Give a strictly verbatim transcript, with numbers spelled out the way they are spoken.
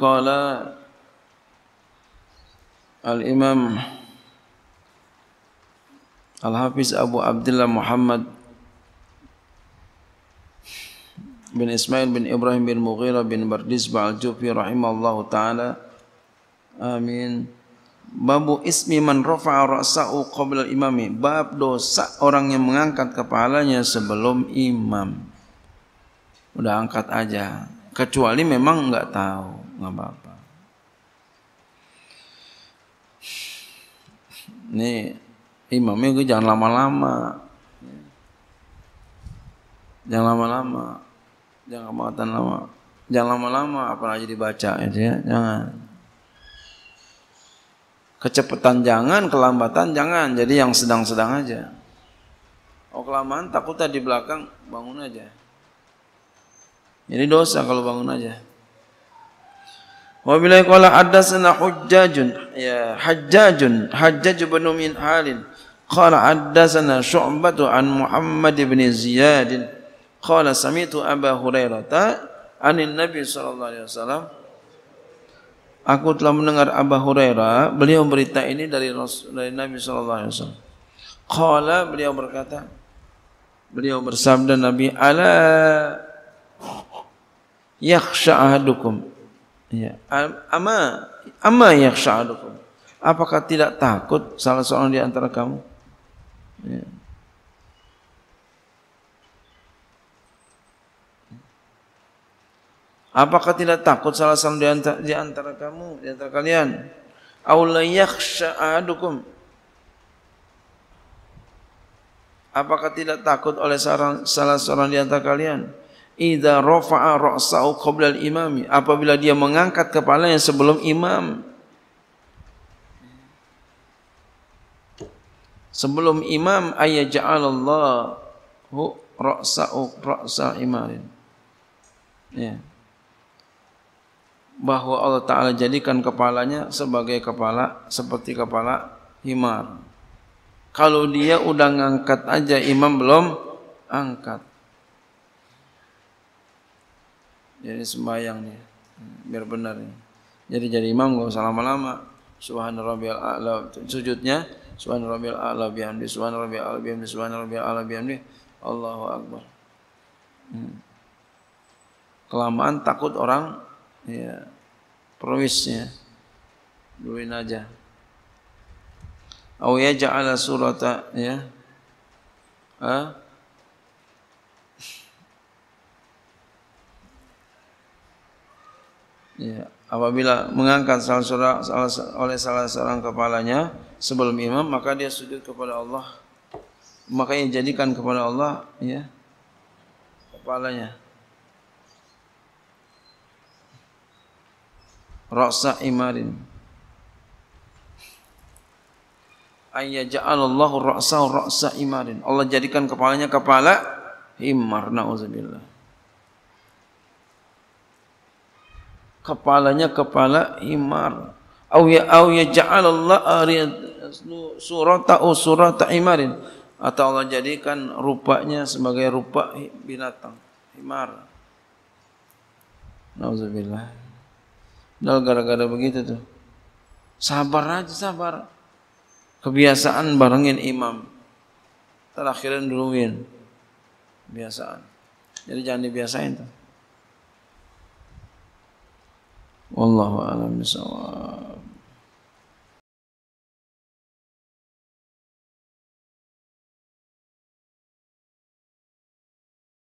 Qala Al-Imam Al-Hafiz Abu Abdullah Muhammad bin Ismail bin Ibrahim bin Mughirah bin Bardizbah Al-Jufi rahimahullahu ta'ala. Amin. Babu ismi man rafa'a ra'sa'u qabla al-imami. Bab dosa orang yang mengangkat kepalanya sebelum imam. Udah angkat aja. Kecuali memang enggak tahu, enggak apa-apa. Nih, imamnya gue jangan lama-lama. Jangan lama-lama. Jangan kematan lama. Jangan lama-lama apalagi dibaca itu ya. Jangan. Kecepatan jangan, kelambatan jangan. Jadi yang sedang-sedang aja. Oh kelamaan takutnya di belakang, bangun aja. Jadi dosa kalau bangun aja. Wa billahi qala haddatsana Hujjajun ya Hajjajun Hajjaj bin min Halin qala haddatsana Syu'bah an Muhammad bin Ziyad qala sami'tu Abu Hurairah anin Nabi sallallahu alaihi wasallam. Aku telah mendengar Abu Hurairah, beliau berita ini dari Rasul, dari Nabi sallallahu alaihi wasallam. Qala, beliau berkata, beliau bersabda Nabi, ala yakhsha ahadukum. Ya, ama ama yakhsha ahadukum. Apakah tidak takut salah seorang di antara kamu? Ya. Apakah tidak takut salah seorang di antara, di antara kamu, di antara kalian? Aw la yakhsha ahadukum. Apakah tidak takut oleh salah, salah seorang di antara kalian? Idza rafa'a ra'sahu qabla al-imami. Apabila dia mengangkat kepalanya sebelum imam. Sebelum imam ayyaja'alallahu ra'sahu ra'sa imarin. Ya. Bahwa Allah Ta'ala jadikan kepalanya sebagai kepala, seperti kepala himar. Kalau dia udah ngangkat aja, imam belum angkat. Jadi sembahyang nih, biar benar nih. Jadi jadi imam gak usah lama-lama. Subhana rabbiyal a'la, sujudnya subhana rabbiyal a'la bihamdi, subhana rabbiyal a'la bihamdi, subhana rabbiyal a'la bihamdi, Allahu akbar. Hmm. Kelamaan takut orang ya perwisnya. Duluin aja. Aw yaj'ala surata ya. Ha? Ya, apabila mengangkat salah seorang salah, oleh salah seorang kepalanya sebelum imam, maka dia sujud kepada Allah. Makanya jadikan kepada Allah ya kepalanya. Ra'sa imarin. Ayyaja'alallahu ra'sahu ra'sa imarin. Allah jadikan kepalanya kepala himar, na'udzubillah. Kepalanya kepala himar. Aw ya aw yaja'alallahu surata surata imarin. Atau Allah jadikan rupanya sebagai rupa binatang, himar. Na'udzubillah. Dal gara-gara begitu tuh. Sabar aja, sabar. Kebiasaan barengin imam. Terakhiran duluin. Kebiasaan. Jadi jangan dibiasain tuh. Wallahu a'lam bishawab.